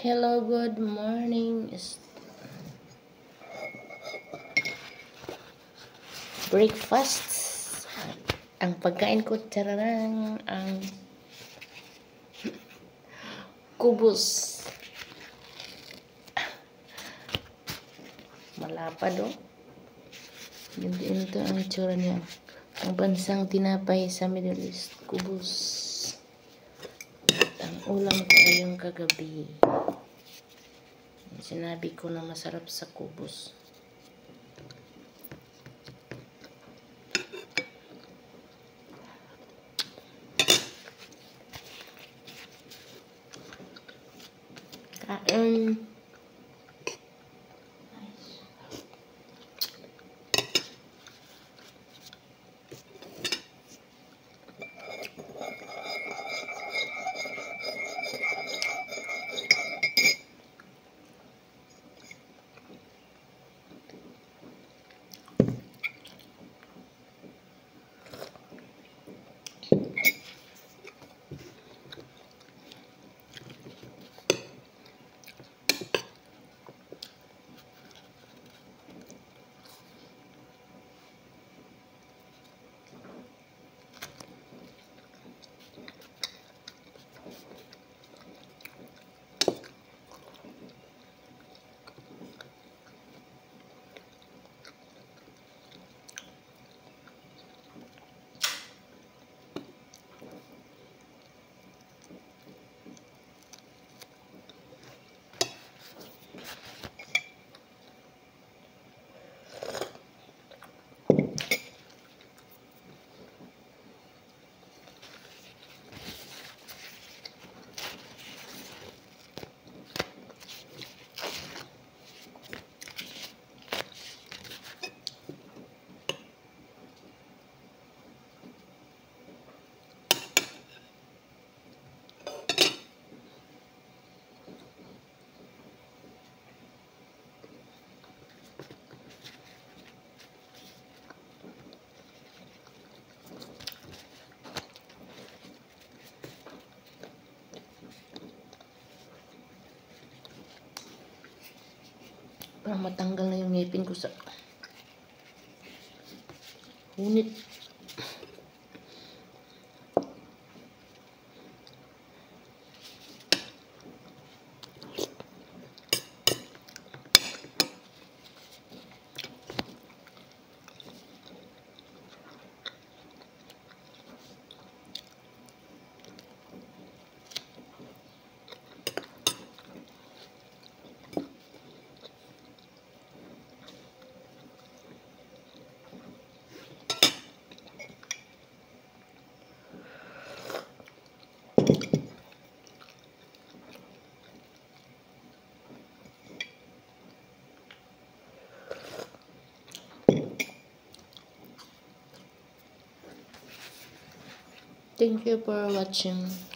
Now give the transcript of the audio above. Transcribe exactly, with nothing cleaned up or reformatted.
Hello, good morning. Breakfast. Ang pagkain ko, tararang, ang kubos. Malapad, oh. Yun ito ang tsura niya. Ang bansang tinapay sa Middle East, kubos. At ang ulam ko ay yung kagabi. Sinabi ko na masarap sa kubos. Kain. Para matanggal na yung ngipin ko sa hunit. Thank you for watching.